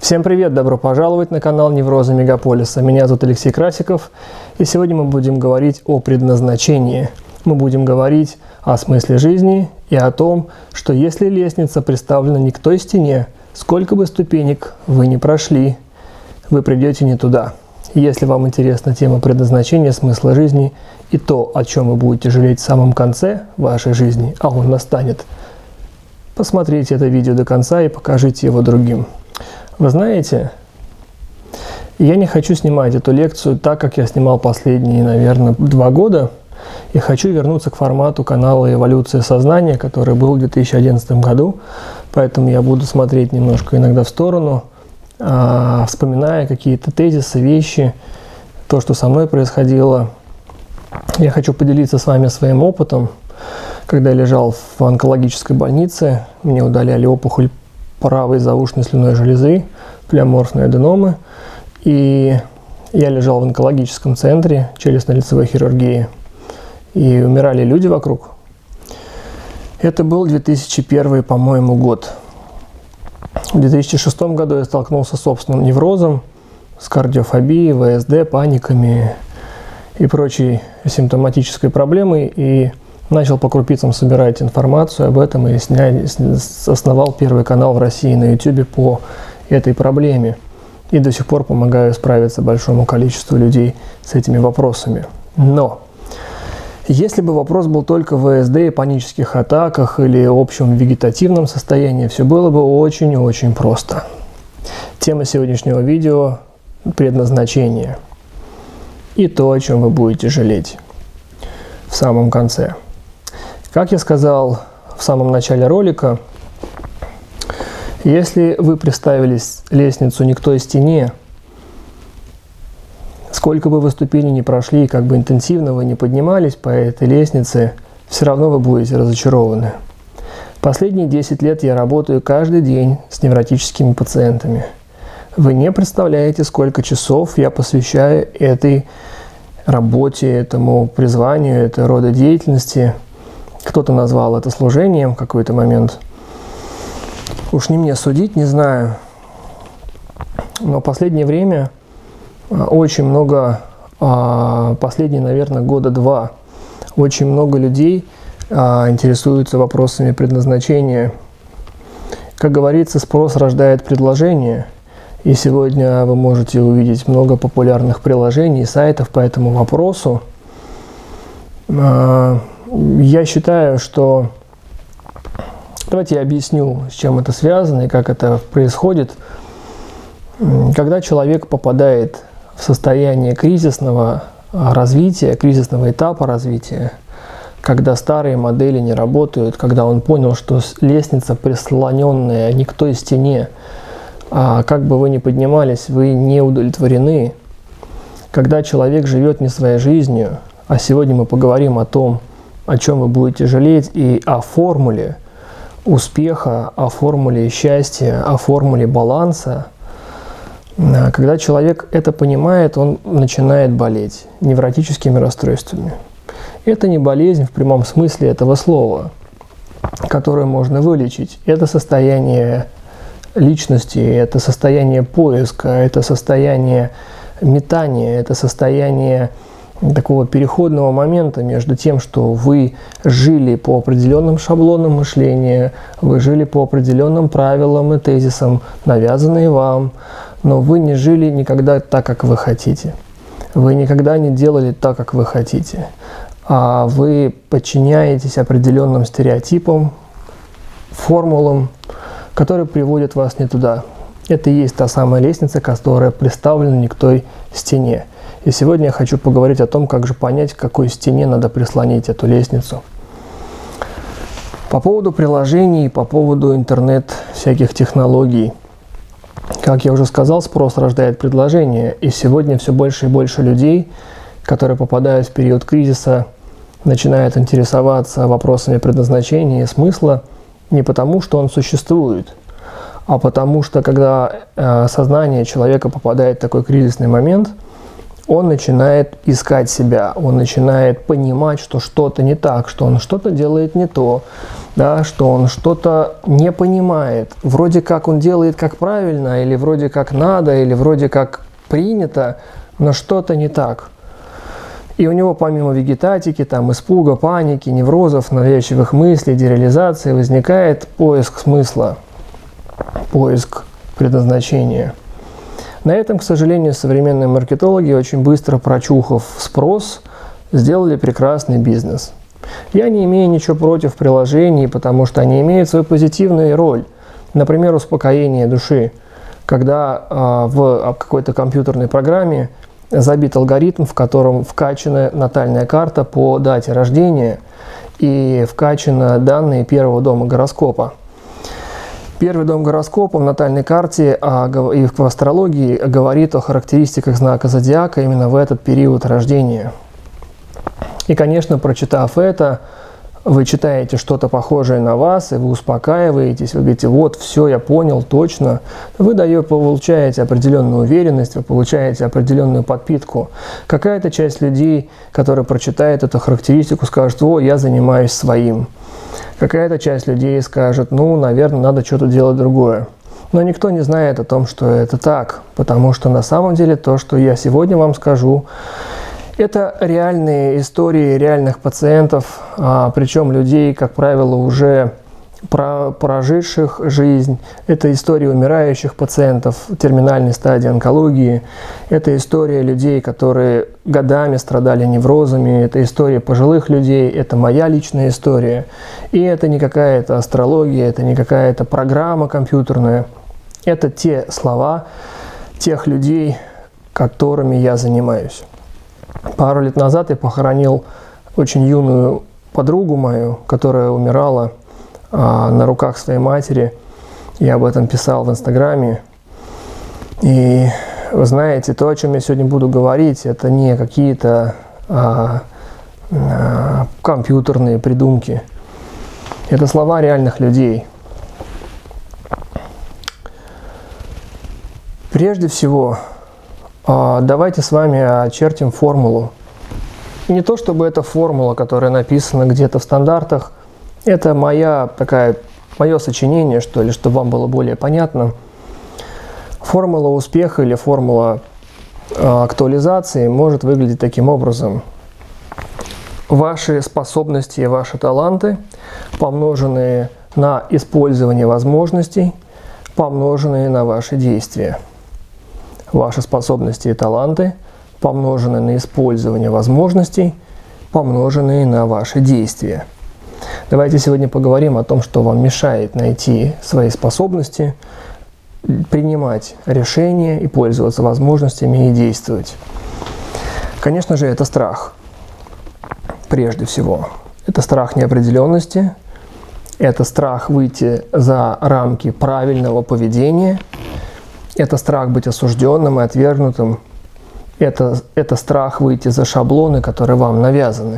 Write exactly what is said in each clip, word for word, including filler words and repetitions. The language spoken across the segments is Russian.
Всем привет! Добро пожаловать на канал Неврозы Мегаполиса. Меня зовут Алексей Красиков, и сегодня мы будем говорить о предназначении. Мы будем говорить о смысле жизни и о том, что если лестница представлена не к той стене, сколько бы ступенек вы ни прошли, вы придете не туда. Если вам интересна тема предназначения, смысла жизни и то, о чем вы будете жалеть в самом конце вашей жизни, а он настанет, посмотрите это видео до конца и покажите его другим. Вы знаете, я не хочу снимать эту лекцию так, как я снимал последние, наверное, два года, и хочу вернуться к формату канала «Эволюция сознания», который был в две тысячи одиннадцатом году, поэтому я буду смотреть немножко иногда в сторону, вспоминая какие-то тезисы, вещи, то, что со мной происходило. Я хочу поделиться с вами своим опытом. Когда я лежал в онкологической больнице, мне удаляли опухоль правой заушной слюнной железы, плеоморфные аденомы, и я лежал в онкологическом центре челюстно-лицевой хирургии, и умирали люди вокруг. Это был две тысячи первый, по-моему, год. В две тысячи шестом году я столкнулся с собственным неврозом, с кардиофобией, вэ эс дэ, паниками и прочей симптоматической проблемой, и начал по крупицам собирать информацию об этом и снять, основал первый канал в России на ютубе по этой проблеме. И до сих пор помогаю справиться большому количеству людей с этими вопросами. Но если бы вопрос был только в вэ эс дэ и панических атаках или общем вегетативном состоянии, все было бы очень-очень просто. Тема сегодняшнего видео – предназначение. И то, о чем вы будете жалеть в самом конце. Как я сказал в самом начале ролика, если вы представили лестницу не к той стене, сколько бы вы ступеней не прошли, как бы интенсивно вы не поднимались по этой лестнице, все равно вы будете разочарованы. Последние десять лет я работаю каждый день с невротическими пациентами. Вы не представляете, сколько часов я посвящаю этой работе, этому призванию, этой рода деятельности. Кто-то назвал это служением в какой-то момент. Уж не мне судить, не знаю. Но в последнее время очень много, последние, наверное, года два, очень много людей интересуются вопросами предназначения. Как говорится, спрос рождает предложение. И сегодня вы можете увидеть много популярных приложений, сайтов по этому вопросу. Я считаю, что... Давайте я объясню, с чем это связано и как это происходит. Когда человек попадает в состояние кризисного развития, кризисного этапа развития, когда старые модели не работают, когда он понял, что лестница прислоненная не к той стене, а как бы вы ни поднимались, вы не удовлетворены, когда человек живет не своей жизнью, а сегодня мы поговорим о том, о чем вы будете жалеть, и о формуле успеха, о формуле счастья, о формуле баланса. Когда человек это понимает, он начинает болеть невротическими расстройствами. Это не болезнь в прямом смысле этого слова, которую можно вылечить. Это состояние личности, это состояние поиска, это состояние метания, это состояние такого переходного момента между тем, что вы жили по определенным шаблонам мышления, вы жили по определенным правилам и тезисам, навязанные вам, но вы не жили никогда так, как вы хотите. Вы никогда не делали так, как вы хотите. А вы подчиняетесь определенным стереотипам, формулам, которые приводят вас не туда. Это и есть та самая лестница, которая представлена не к той стене. И сегодня я хочу поговорить о том, как же понять, к какой стене надо прислонить эту лестницу. По поводу приложений, по поводу интернет всяких технологий. Как я уже сказал, спрос рождает предложение. И сегодня все больше и больше людей, которые попадают в период кризиса, начинают интересоваться вопросами предназначения и смысла не потому, что он существует, а потому что, когда э, сознание человека попадает в такой кризисный момент, он начинает искать себя, он начинает понимать, что что-то не так, что он что-то делает не то, да, что он что-то не понимает. Вроде как он делает как правильно, или вроде как надо, или вроде как принято, но что-то не так. И у него помимо вегетатики, там, испуга, паники, неврозов, навязчивых мыслей, дереализации возникает поиск смысла, поиск предназначения. На этом, к сожалению, современные маркетологи, очень быстро прочухав спрос, сделали прекрасный бизнес. Я не имею ничего против приложений, потому что они имеют свою позитивную роль. Например, успокоение души, когда э, в какой-то компьютерной программе забит алгоритм, в котором вкачана натальная карта по дате рождения и вкачаны данные первого дома гороскопа. Первый дом гороскопа в натальной карте а, и в астрологии говорит о характеристиках знака зодиака именно в этот период рождения. И, конечно, прочитав это, вы читаете что-то похожее на вас, и вы успокаиваетесь, вы говорите, вот, все, я понял, точно. Вы даете, получаете определенную уверенность, вы получаете определенную подпитку. Какая-то часть людей, которая прочитает эту характеристику, скажет, о, я занимаюсь своим. Какая-то часть людей скажет, ну, наверное, надо что-то делать другое. Но никто не знает о том, что это так, потому что на самом деле то, что я сегодня вам скажу, это реальные истории реальных пациентов, а, причем людей, как правило, уже про, проживших жизнь. Это история умирающих пациентов в терминальной стадии онкологии. Это история людей, которые годами страдали неврозами. Это история пожилых людей. Это моя личная история. И это не какая-то астрология, это не какая-то программа компьютерная. Это те слова тех людей, которыми я занимаюсь. Пару лет назад я похоронил очень юную подругу мою, которая умирала а, на руках своей матери. Я об этом писал в Инстаграме. И вы знаете, то, о чем я сегодня буду говорить, это не какие-то а, а, компьютерные придумки. Это слова реальных людей. Прежде всего, давайте с вами очертим формулу. Не то чтобы это формула, которая написана где-то в стандартах, это моя такая, мое сочинение, что ли, чтобы вам было более понятно. Формула успеха или формула актуализации может выглядеть таким образом. Ваши способности и ваши таланты, помноженные на использование возможностей, помноженные на ваши действия. Ваши способности и таланты, помноженные на использование возможностей, помноженные на ваши действия. Давайте сегодня поговорим о том, что вам мешает найти свои способности, принимать решения и пользоваться возможностями и действовать. Конечно же, это страх. Прежде всего, это страх неопределенности, это страх выйти за рамки правильного поведения, это страх быть осужденным и отвергнутым, это, это страх выйти за шаблоны, которые вам навязаны.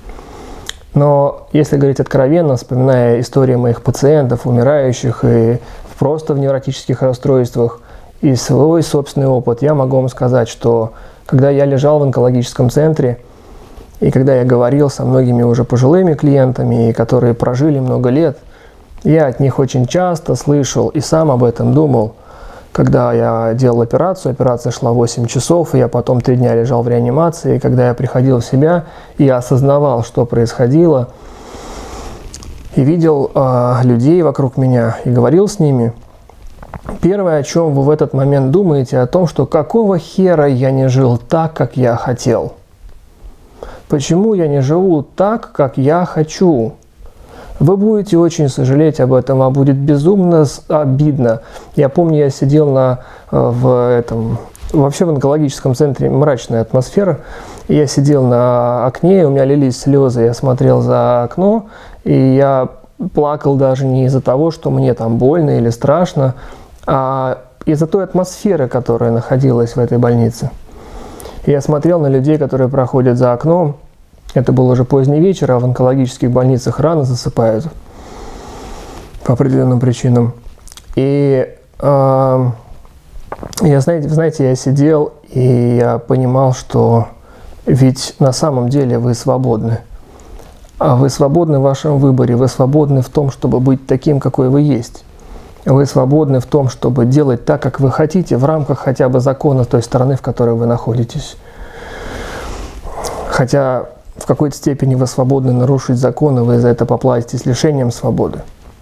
Но если говорить откровенно, вспоминая истории моих пациентов, умирающих и просто в невротических расстройствах, и свой собственный опыт, я могу вам сказать, что когда я лежал в онкологическом центре, и когда я говорил со многими уже пожилыми клиентами, которые прожили много лет, я от них очень часто слышал и сам об этом думал. Когда я делал операцию, операция шла восемь часов, и я потом три дня лежал в реанимации, и когда я приходил в себя, я осознавал, что происходило, и видел э, людей вокруг меня, и говорил с ними. Первое, о чем вы в этот момент думаете, о том, что какого хера я не жил так, как я хотел. Почему я не живу так, как я хочу? Вы будете очень сожалеть об этом, а будет безумно обидно. Я помню, я сидел на, в этом, вообще в онкологическом центре мрачная атмосфера. Я сидел на окне, у меня лились слезы, я смотрел за окно, и я плакал даже не из-за того, что мне там больно или страшно, а из-за той атмосферы, которая находилась в этой больнице. Я смотрел на людей, которые проходят за окном. Это был уже поздний вечер, а в онкологических больницах рано засыпают по определенным причинам. И э, Я, знаете, знаете, я сидел и я понимал, что ведь на самом деле вы свободны. А вы свободны в вашем выборе, вы свободны в том, чтобы быть таким, какой вы есть. Вы свободны в том, чтобы делать так, как вы хотите, в рамках хотя бы закона той страны, в которой вы находитесь. Хотя в какой-то степени вы свободны нарушить законы, вы за это поплатитесь лишением свободы.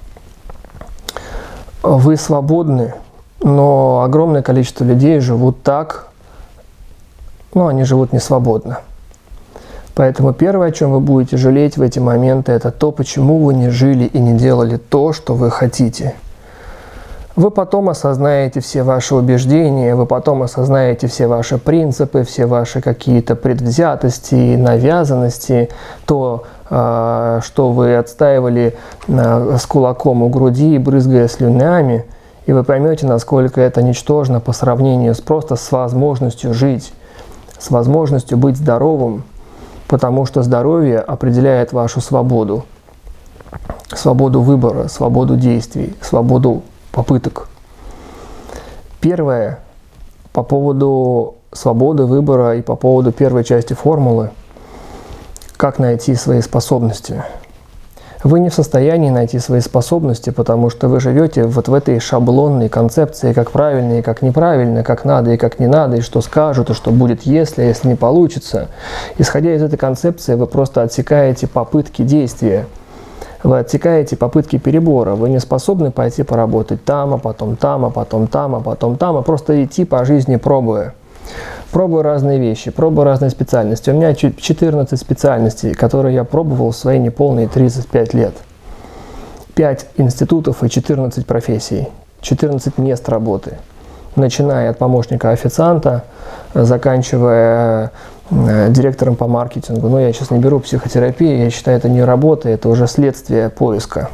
Вы свободны, но огромное количество людей живут так, но они живут не свободно. Поэтому первое, о чем вы будете жалеть в эти моменты, это то, почему вы не жили и не делали то, что вы хотите. Вы потом осознаете все ваши убеждения, вы потом осознаете все ваши принципы, все ваши какие-то предвзятости, навязанности, то, что вы отстаивали с кулаком у груди, брызгая слюнями, и вы поймете, насколько это ничтожно по сравнению с просто с возможностью жить, с возможностью быть здоровым, потому что здоровье определяет вашу свободу, свободу выбора, свободу действий, свободу попыток. Первое, по поводу свободы выбора и по поводу первой части формулы, как найти свои способности. Вы не в состоянии найти свои способности, потому что вы живете вот в этой шаблонной концепции, как правильно и как неправильно, как надо и как не надо, и что скажут, и что будет, если, а если не получится. Исходя из этой концепции, вы просто отсекаете попытки действия. Вы отсекаете попытки перебора, вы не способны пойти поработать там, а потом там, а потом там, а потом там, а просто идти по жизни пробуя. Пробую разные вещи, пробую разные специальности. У меня четырнадцать специальностей, которые я пробовал в свои неполные тридцать пять лет. пять институтов и четырнадцать профессий, четырнадцать мест работы. Начиная от помощника официанта, заканчивая директором по маркетингу. Но я сейчас не беру психотерапию, я считаю, это не работа, это уже следствие поиска.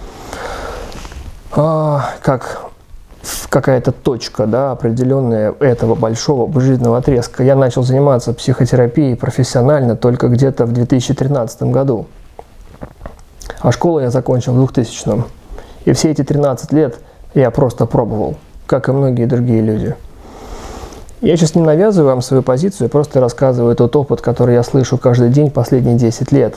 А, как какая-то точка, да, определенная этого большого жизненного отрезка. Я начал заниматься психотерапией профессионально только где-то в две тысячи тринадцатом году. А школу я закончил в двухтысячном. И все эти тринадцать лет я просто пробовал, как и многие другие люди. Я сейчас не навязываю вам свою позицию, просто рассказываю тот опыт, который я слышу каждый день последние десять лет.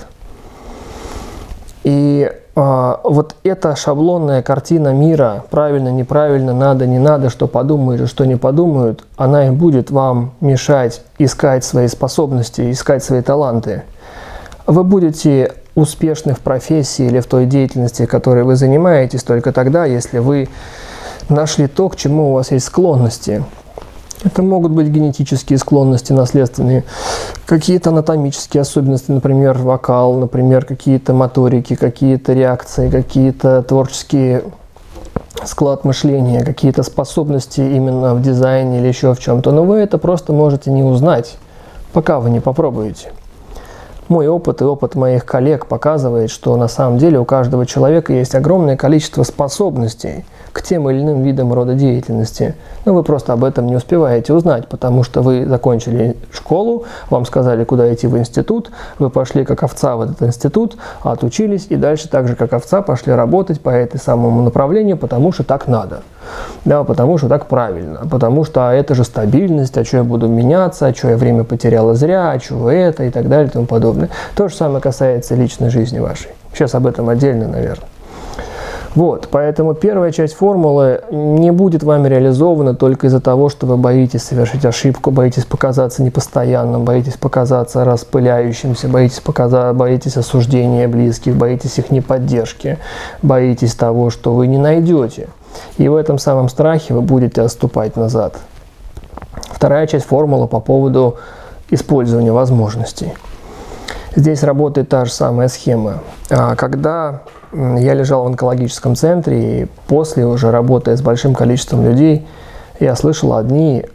И а, вот эта шаблонная картина мира, правильно, неправильно, надо, не надо, что подумают и что не подумают, она и будет вам мешать искать свои способности, искать свои таланты. Вы будете успешны в профессии или в той деятельности, которой вы занимаетесь, только тогда, если вы нашли то, к чему у вас есть склонности. Это могут быть генетические склонности, наследственные, какие-то анатомические особенности, например, вокал, например, какие-то моторики, какие-то реакции, какие-то творческие склад мышления, какие-то способности именно в дизайне или еще в чем-то. Но вы это просто можете не узнать, пока вы не попробуете. Мой опыт и опыт моих коллег показывает, что на самом деле у каждого человека есть огромное количество способностей к тем или иным видам рода деятельности. Но вы просто об этом не успеваете узнать, потому что вы закончили школу, вам сказали, куда идти в институт, вы пошли как овца в этот институт, отучились и дальше так же, как овца, пошли работать по этому самому направлению, потому что так надо. Да, потому что так правильно, потому что а это же стабильность, а что я буду меняться, а что я время потеряла зря, а что это и так далее и тому подобное. То же самое касается личной жизни вашей. Сейчас об этом отдельно, наверное. Вот, поэтому первая часть формулы не будет вами реализована только из-за того, что вы боитесь совершить ошибку, боитесь показаться непостоянным, боитесь показаться распыляющимся, боитесь, показа... боитесь осуждения близких, боитесь их неподдержки, боитесь того, что вы не найдете. И в этом самом страхе вы будете отступать назад. Вторая часть формулы по поводу использования возможностей. Здесь работает та же самая схема. Когда я лежал в онкологическом центре, и после, уже работая с большим количеством людей, я слышал одни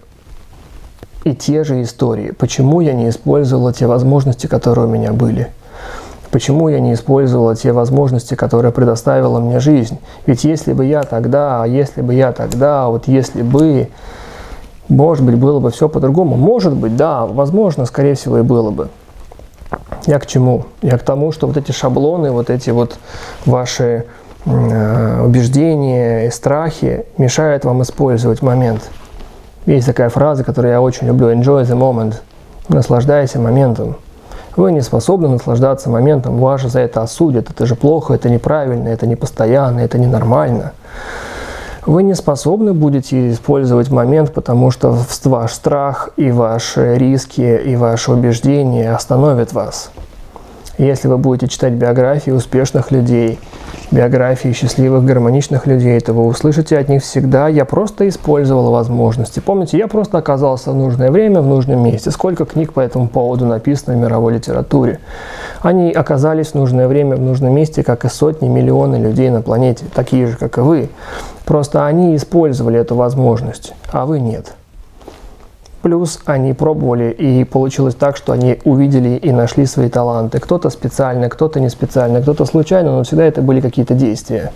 и те же истории. Почему я не использовал те возможности, которые у меня были? Почему я не использовал те возможности, которые предоставила мне жизнь? Ведь если бы я тогда, а если бы я тогда, вот если бы, может быть, было бы все по-другому. Может быть, да, возможно, скорее всего, и было бы. Я к чему? Я к тому, что вот эти шаблоны, вот эти вот ваши э, убеждения и страхи мешают вам использовать момент. Есть такая фраза, которую я очень люблю: enjoy the moment. Наслаждайся моментом. Вы не способны наслаждаться моментом, вас же за это осудят. Это же плохо, это неправильно, это не постоянно, это ненормально. Вы не способны будете использовать момент, потому что ваш страх и ваши риски и ваши убеждения остановят вас. Если вы будете читать биографии успешных людей, биографии счастливых, гармоничных людей, то вы услышите от них всегда: я просто использовал возможности. Помните, я просто оказался в нужное время, в нужном месте. Сколько книг по этому поводу написано в мировой литературе. Они оказались в нужное время, в нужном месте, как и сотни, миллионы людей на планете, такие же, как и вы. Просто они использовали эту возможность, а вы нет. Плюс они пробовали, и получилось так, что они увидели и нашли свои таланты. Кто-то специально, кто-то не специально, кто-то случайно, но всегда это были какие-то действия.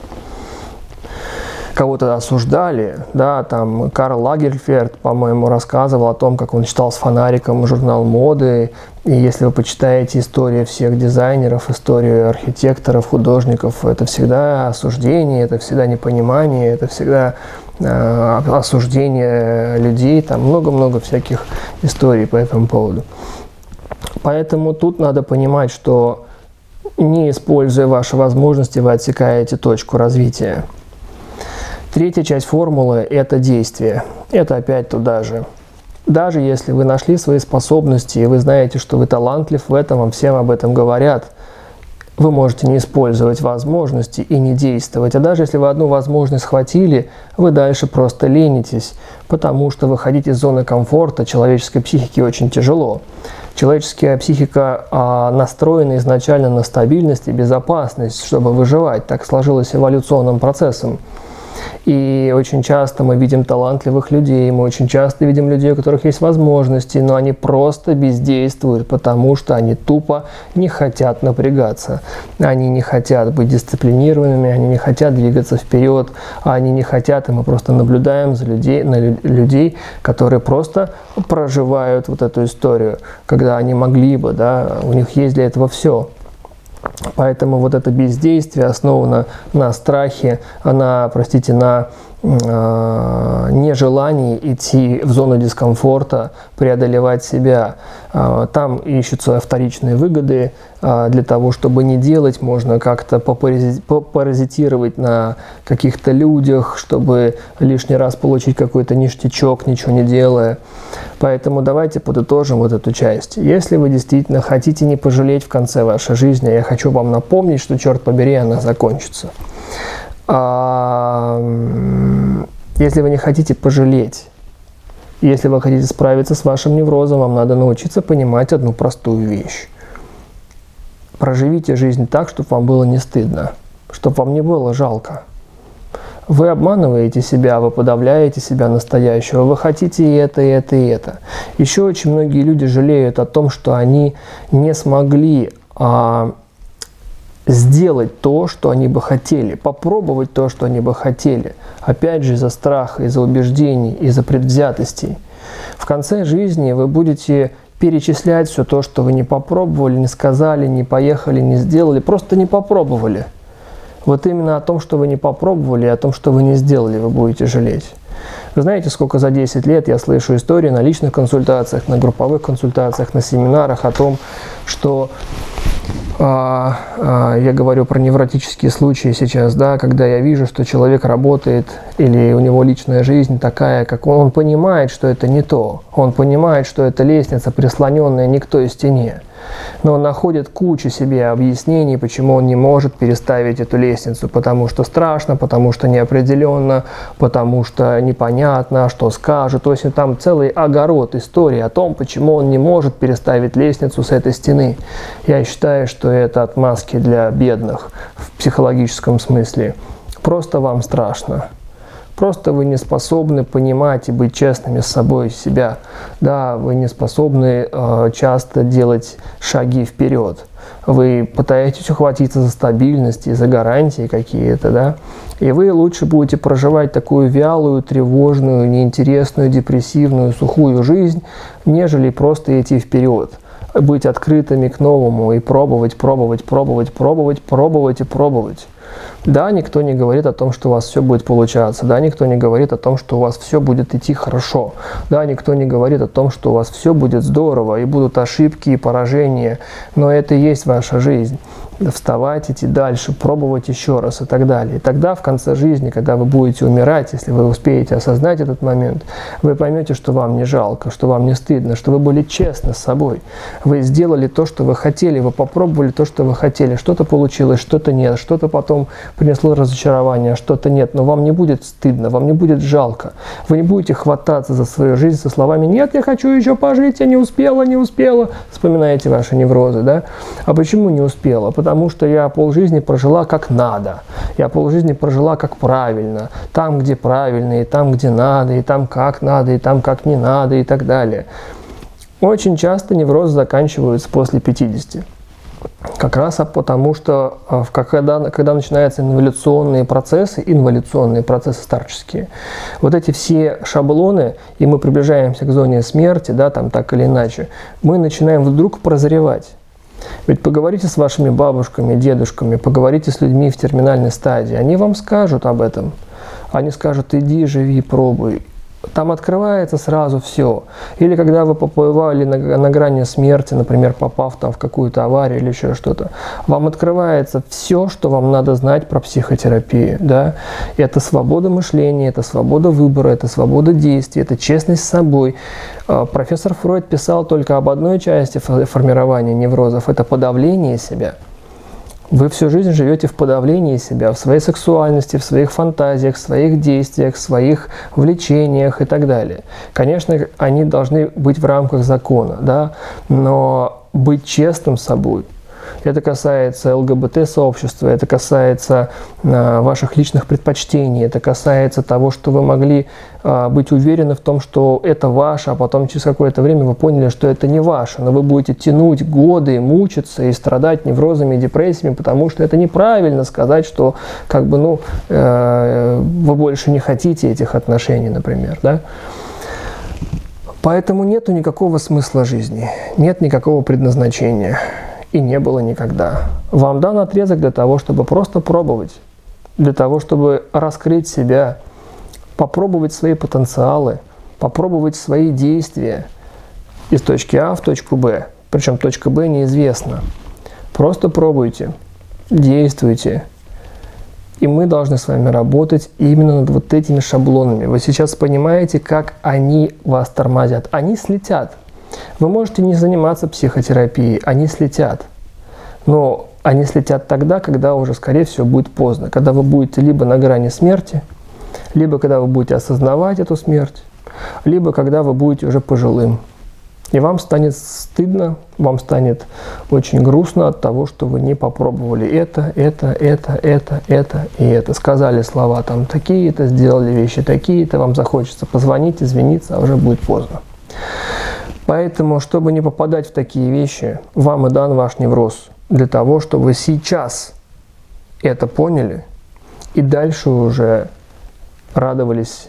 Кого-то осуждали, да, там Карл Лагерфельд, по-моему, рассказывал о том, как он читал с фонариком журнал моды. И если вы почитаете историю всех дизайнеров, историю архитекторов, художников, это всегда осуждение, это всегда непонимание, это всегда э, осуждение людей, там много-много всяких историй по этому поводу. Поэтому тут надо понимать, что не используя ваши возможности, вы отсекаете точку развития. Третья часть формулы – это действие. Это опять туда же. Даже если вы нашли свои способности, и вы знаете, что вы талантлив в этом, вам всем об этом говорят, вы можете не использовать возможности и не действовать. А даже если вы одну возможность схватили, вы дальше просто ленитесь, потому что выходить из зоны комфорта человеческой психики очень тяжело. Человеческая психика а, настроена изначально на стабильность и безопасность, чтобы выживать. Так сложилось эволюционным процессом. И очень часто мы видим талантливых людей, мы очень часто видим людей, у которых есть возможности, но они просто бездействуют, потому что они тупо не хотят напрягаться. Они не хотят быть дисциплинированными, они не хотят двигаться вперед, они не хотят, и мы просто наблюдаем за людей, на людей, которые просто проживают вот эту историю, когда они могли бы, да, у них есть для этого все. Поэтому вот это бездействие основано на страхе, на, простите, на э, нежелании идти в зону дискомфорта, преодолевать себя. Э, там ищутся вторичные выгоды. Э, для того, чтобы не делать, можно как-то попаразитировать на каких-то людях, чтобы лишний раз получить какой-то ништячок, ничего не делая. Поэтому давайте подытожим вот эту часть. Если вы действительно хотите не пожалеть в конце вашей жизни, я хочу вам напомнить, что, черт побери, она закончится. А, если вы не хотите пожалеть, если вы хотите справиться с вашим неврозом, вам надо научиться понимать одну простую вещь. Проживите жизнь так, чтобы вам было не стыдно, чтобы вам не было жалко. Вы обманываете себя, вы подавляете себя настоящего, вы хотите и это, и это, и это. Еще очень многие люди жалеют о том, что они не смогли а, сделать то, что они бы хотели, попробовать то, что они бы хотели. Опять же, из-за страха, из-за убеждений, из-за предвзятостей. В конце жизни вы будете перечислять все то, что вы не попробовали, не сказали, не поехали, не сделали, просто не попробовали. Вот именно о том, что вы не попробовали, о том, что вы не сделали, вы будете жалеть. Вы знаете, сколько за десять лет я слышу истории на личных консультациях, на групповых консультациях, на семинарах о том, что а, а, я говорю про невротические случаи сейчас, да, когда я вижу, что человек работает или у него личная жизнь такая, как он, он понимает, что это не то, он понимает, что это лестница, прислоненная не к той стене. Но он находит кучу себе объяснений, почему он не может переставить эту лестницу, потому что страшно, потому что неопределенно, потому что непонятно, что скажут. То есть там целый огород истории о том, почему он не может переставить лестницу с этой стены. Я считаю, что это отмазки для бедных в психологическом смысле. Просто вам страшно. Просто вы не способны понимать и быть честными с собой, себя. Да, вы не способны э, часто делать шаги вперед. Вы пытаетесь ухватиться за стабильность и за гарантии какие-то, да. И вы лучше будете проживать такую вялую, тревожную, неинтересную, депрессивную, сухую жизнь, нежели просто идти вперед. Быть открытыми к новому и пробовать, пробовать, пробовать, пробовать, пробовать и пробовать. Да, никто не говорит о том, что у вас все будет получаться. Да, никто не говорит о том, что у вас все будет идти хорошо. Да, никто не говорит о том, что у вас все будет здорово, и будут ошибки и поражения. Но это и есть ваша жизнь. Вставать, идти дальше, пробовать еще раз и так далее. И тогда в конце жизни, когда вы будете умирать, если вы успеете осознать этот момент, вы поймете, что вам не жалко, что вам не стыдно, что вы были честны с собой. Вы сделали то, что вы хотели, вы попробовали то, что вы хотели. Что-то получилось, что-то нет, что-то потом принесло разочарование, что-то нет. Но вам не будет стыдно, вам не будет жалко. Вы не будете хвататься за свою жизнь со словами «нет, я хочу еще пожить, я не успела, не успела». Вспоминаете ваши неврозы, да? А почему не успела? Потому что я полжизни прожила как надо. Я полжизни прожила как правильно. Там, где правильно, и там, где надо, и там, как надо, и там, как не надо, и так далее. Очень часто неврозы заканчиваются после пятидесяти. Как раз потому, что когда, когда начинаются инволюционные процессы, инволюционные процессы старческие, вот эти все шаблоны, и мы приближаемся к зоне смерти, да, там так или иначе, мы начинаем вдруг прозревать. Ведь поговорите с вашими бабушками, дедушками, поговорите с людьми в терминальной стадии, они вам скажут об этом. Они скажут: иди, живи, пробуй. Там открывается сразу все. Или когда вы побывали на, на грани смерти, например, попав там в какую-то аварию или еще что-то, вам открывается все, что вам надо знать про психотерапию. Да? Это свобода мышления, это свобода выбора, это свобода действий, это честность с собой. Профессор Фройд писал только об одной части формирования неврозов – это подавление себя. Вы всю жизнь живете в подавлении себя, в своей сексуальности, в своих фантазиях, в своих действиях, в своих влечениях и так далее. Конечно, они должны быть в рамках закона, да? Но быть честным с собой. Это касается ЛГБТ-сообщества, это касается а, ваших личных предпочтений, это касается того, что вы могли а, быть уверены в том, что это ваше, а потом через какое-то время вы поняли, что это не ваше, но вы будете тянуть годы, мучиться и страдать неврозами и депрессиями, потому что это неправильно сказать, что как бы, ну, э, вы больше не хотите этих отношений, например, да? Поэтому нету никакого смысла жизни, нет никакого предназначения. И не было никогда. Вам дан отрезок для того, чтобы просто пробовать, для того, чтобы раскрыть себя, попробовать свои потенциалы, попробовать свои действия из точки А в точку Б. Причем точка Б неизвестна. Просто пробуйте, действуйте. И мы должны с вами работать именно над вот этими шаблонами. Вы сейчас понимаете, как они вас тормозят. Они слетят. Вы можете не заниматься психотерапией, они слетят. Но они слетят тогда, когда уже, скорее всего, будет поздно. Когда вы будете либо на грани смерти, либо когда вы будете осознавать эту смерть, либо когда вы будете уже пожилым. И вам станет стыдно, вам станет очень грустно от того, что вы не попробовали это, это, это, это, это и это. Сказали слова там такие-то, сделали вещи такие-то, вам захочется позвонить, извиниться, а уже будет поздно. Поэтому, чтобы не попадать в такие вещи, вам и дан ваш невроз. Для того, чтобы вы сейчас это поняли и дальше уже радовались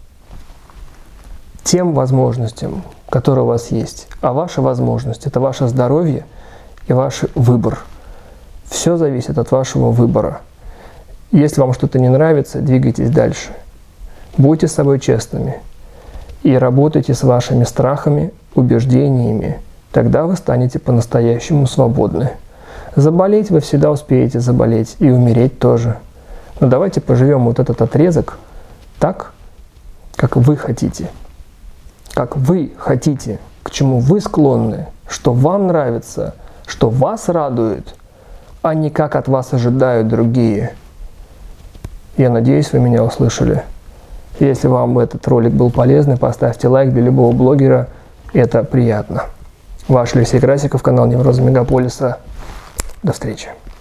тем возможностям, которые у вас есть. А ваша возможность – это ваше здоровье и ваш выбор. Все зависит от вашего выбора. Если вам что-то не нравится, двигайтесь дальше. Будьте с собой честными и работайте с вашими страхами, убеждениями, тогда вы станете по-настоящему свободны. Заболеть вы всегда успеете заболеть, и умереть тоже. Но давайте поживем вот этот отрезок так, как вы хотите. Как вы хотите, к чему вы склонны, что вам нравится, что вас радует, а не как от вас ожидают другие. Я надеюсь, вы меня услышали. Если вам этот ролик был полезный, поставьте лайк. Для любого блогера это приятно. Ваш Алексей Красиков, канал Неврозы Мегаполиса. До встречи.